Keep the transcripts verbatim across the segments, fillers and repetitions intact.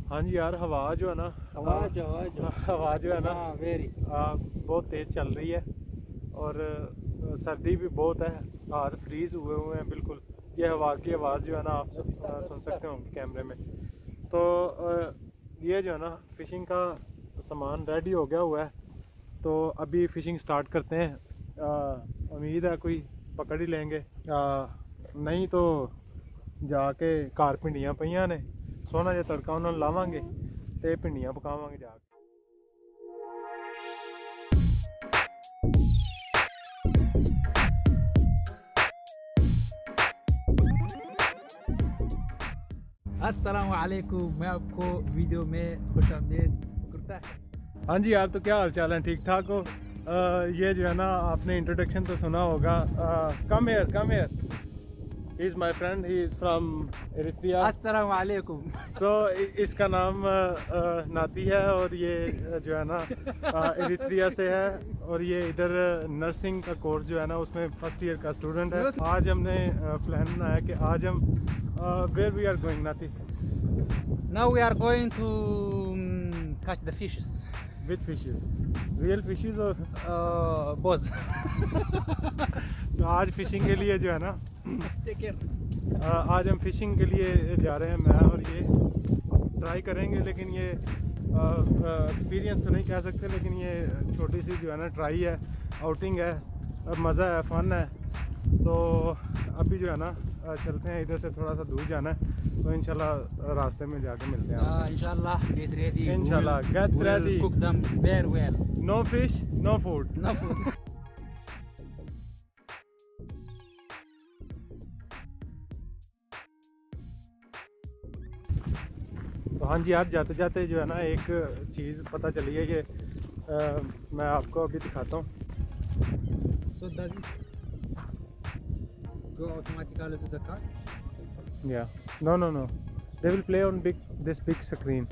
हाँ जी यार, हवा जो है ना हवा जो हवा जो हवा जो है ना वेरी बहुत तेज़ चल रही है और सर्दी भी बहुत है। हाथ फ्रीज हुए हुए हैं बिल्कुल। ये हवा की आवाज़ जो है ना आप सुन सकते होंगे कैमरे में। तो ये जो है ना फ़िशिंग का सामान रेडी हो गया हुआ है, तो अभी फ़िशिंग स्टार्ट करते हैं। उम्मीद है कोई पकड़ ही लेंगे, आ, नहीं तो जाके घर भिंडियां पईयां ने, सोना जो तड़का उन्होंने लावांगे तो भिंडियां पकावांगे जाके। अस्सलाम वालेकुम, मैं आपको वीडियो में खुश आमदीद करता है। हाँ जी यार, तो क्या हाल चाल है? ठीक ठाक हो? आ, ये जो है ना आपने इंट्रोडक्शन तो सुना होगा। Come here come here, he is my friend, he is from Eritrea. अस्सलाम वालेकुम। तो इसका नाम आ, नाती है और ये जो है ना एरिट्रिया से है और ये इधर नर्सिंग का कोर्स जो है ना उसमें फर्स्ट ईयर का स्टूडेंट है। आज हमने प्लान बनाया कि आज हम वेयर वी आर गोइंग नाती? Now we are going to um, catch the fishes. With fishes? Real fishes or uh, both? so, आज फिशिंग के लिए जो है ना Take care. आज हम फिशिंग के लिए जा रहे हैं, मैं और ये ट्राई करेंगे। लेकिन ये एक्सपीरियंस तो नहीं कह सकते, लेकिन ये छोटी सी जो है ना ट्राई है, आउटिंग है, मज़ा है, फन है। तो अभी जो है ना चलते हैं, इधर से थोड़ा सा दूर जाना है, तो इंशाल्लाह रास्ते में जाके मिलते हैं आपसे। इंशाल्लाह get ready. इंशाल्लाह get ready. Cook them very well. No fish, no food. No food. तो हाँ जी यार, जाते जाते जो है ना एक चीज़ पता चली है, ये आ, मैं आपको अभी दिखाता हूँ। So does it go automatically to the car? Yeah. No, no, no. They will play on big this big screen.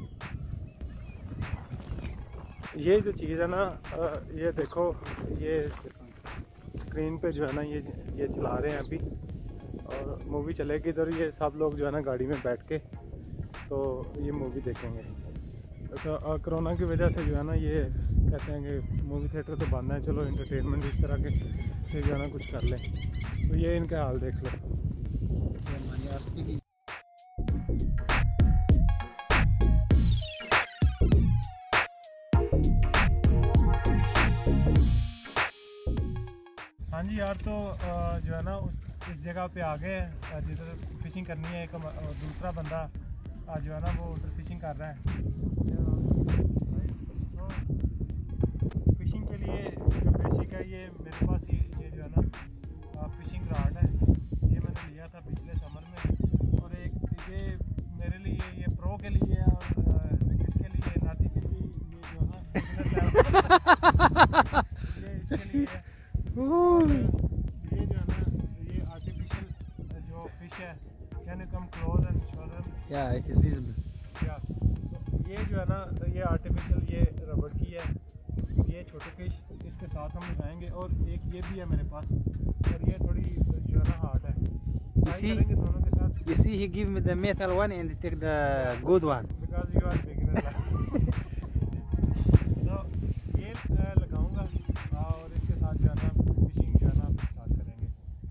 ये जो चीज़ है ना, ये देखो, ये स्क्रीन पे जो है ना ये ये चला रहे हैं अभी, और मूवी चलेगी इधर। ये सब लोग जो है ना गाड़ी में बैठ के तो ये मूवी देखेंगे। तो कोरोना की वजह से जो है ना ये कहते हैं कि मूवी थिएटर तो बंद है, चलो एंटरटेनमेंट इस तरह के से जो है ना कुछ कर लें। तो ये इनका हाल देख लो। हाँ जी यार, तो जो है ना उस इस जगह पे आ गए हैं जिधर फिशिंग करनी है। एक दूसरा बंदा जो है ना वो उधर फिशिंग कर रहा है। तो फिशिंग के लिए जो बेसिक है, ये मेरे पास ये ये जो है ना फिशिंग रॉड है, ये मैंने लिया था पिछले समर में। और एक ये मेरे लिए, ये प्रो के लिए है, और इसके लिए नाती के लिए ये जो है ना ये इसके लिए है। और ये जो है ना ये आर्टिफिशियल जो फिश है, can you come close and show them? Yeah, it is visible. या तो ये जो है ना ये आर्टिफिशियल, ये रबड़ की है, ये छोटे फिश इसके साथ हम लगाएंगे। और एक ये भी है मेरे पास, और ये थोड़ी जो है ना हार्ड है। You see, दोनों के साथ। you see, he give me the metal one and take the good one. Because you are beginner. So ये लगाऊंगा और इसके साथ जो है ना फिशिंग जो है ना स्टार्ट करेंगे।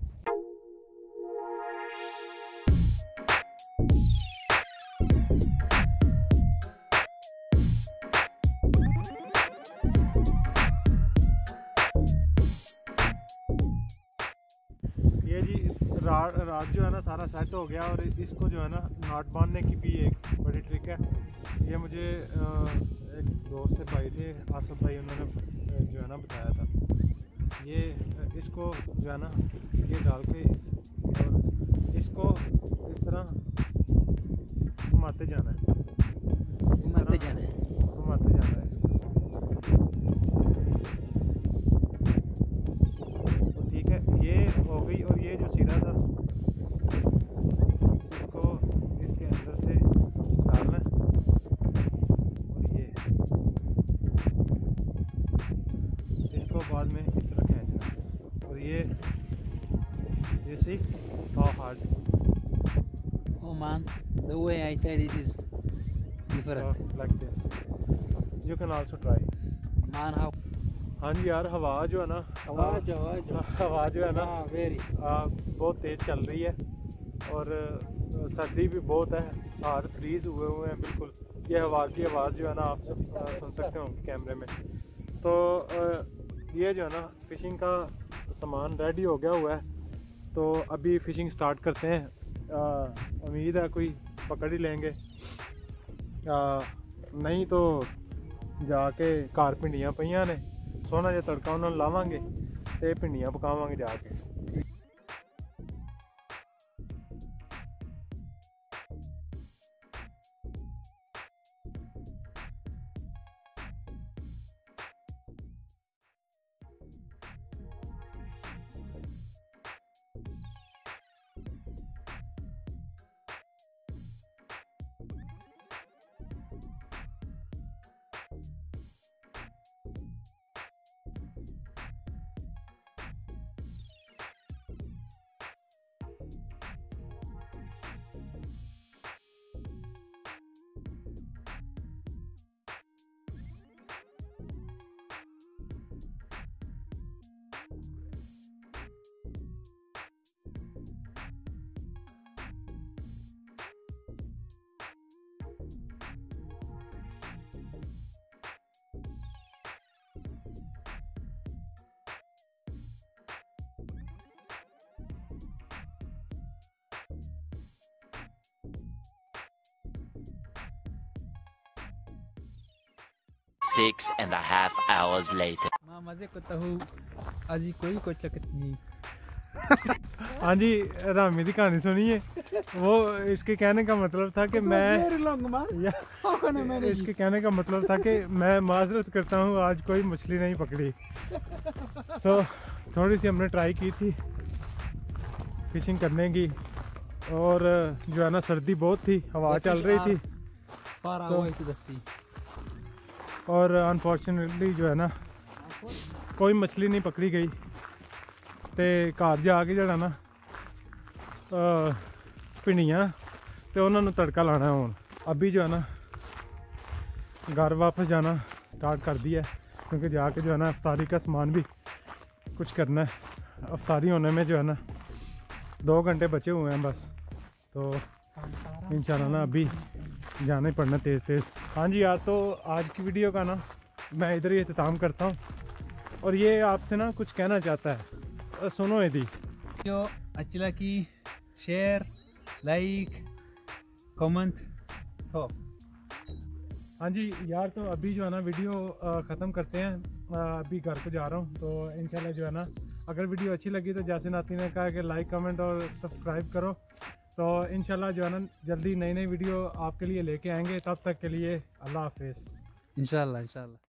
ये जी राड राड जो है ना सारा सेट हो गया, और इसको जो है ना नॉट बांधने की भी एक बड़ी ट्रिक है। ये मुझे एक दोस्त थे, भाई थे आसफ भाई, उन्होंने जो है ना बताया था। ये इसको जो है ना ये डाल के और इसको इस तरह घुमाते जाना है, घुमाते जाना है, घुमाते जाना है इसको। तो ठीक है, ये हो गई। और ये जो सिरा था इसको इसके अंदर से डालना है, और ये इसको बाद में इस तरह खींचना है। और ये ये see how hard. Oh man, the way I tied it is different. So, like this. You can also try. Man, how? हाँ जी यार, हवा जो है ना आवाज आवाज हवा जो है ना हाँ, very. आ, बहुत तेज़ चल रही है और आ, सर्दी भी बहुत है, हाथ फ्रीज हुए हुए हैं बिल्कुल। ये हवा की आवाज़ जो है ना आप सब आ, सुन सकते होंगे कैमरे में। तो आ, ये जो है ना फ़िशिंग का सामान रेडी हो गया हुआ है, तो अभी फ़िशिंग स्टार्ट करते हैं। आ, उम्मीद है कोई पकड़ ही लेंगे, आ, नहीं तो जाके घर भिंडियां पईयां ने, सोना जिहा तड़का उन्होंने लावांगे ते भिंडियां पकावांगे जाके। Six and a half hours later. माँ मजे को तहु अजी कोई कुछ लगत नहीं। हाँ जी, रामी की कहानी सुनिए। वो इसके कहने का मतलब था कि मैं या, इसके कहने का मतलब था कि मैं माजरत करता हूँ, आज कोई मछली नहीं पकड़ी। सो so, थोड़ी सी हमने ट्राई की थी फिशिंग करने की, और जो है ना सर्दी बहुत थी, हवा चल रही थी, तो और अनफॉर्चुनेटली जो है ना कोई मछली नहीं पकड़ी गई। तो घर जाके जड़ा ना भिंडियां तो उन्होंने तड़का लाना है। हुण अभी जो है ना घर वापस जाना स्टार्ट कर दिया है, क्योंकि जाके जो है ना अफ्तारी का सामान भी कुछ करना है। अफ्तारी होने में जो है ना दो घंटे बचे हुए हैं बस, तो इंशाल्लाह ना अभी जाना ही पड़ना तेज़ तेज़। हाँ जी यार, तो आज की वीडियो का ना मैं इधर ही अख्ताम करता हूँ, और ये आपसे ना कुछ कहना चाहता है, सुनो यदि जो अच्छी लगी शेयर लाइक कमेंट तो। हाँ जी यार, तो अभी जो है ना वीडियो ख़त्म करते हैं, अभी घर को जा रहा हूँ। तो इंशाल्लाह जो है ना अगर वीडियो अच्छी लगी तो जैसे नाती ने कहा कि लाइक कमेंट और सब्सक्राइब करो। तो इंशाल्लाह जो है ना जल्दी नई नई वीडियो आपके लिए लेके आएंगे। तब तक के लिए अल्लाह हाफिज़। इंशाल्लाह इंशाल्लाह।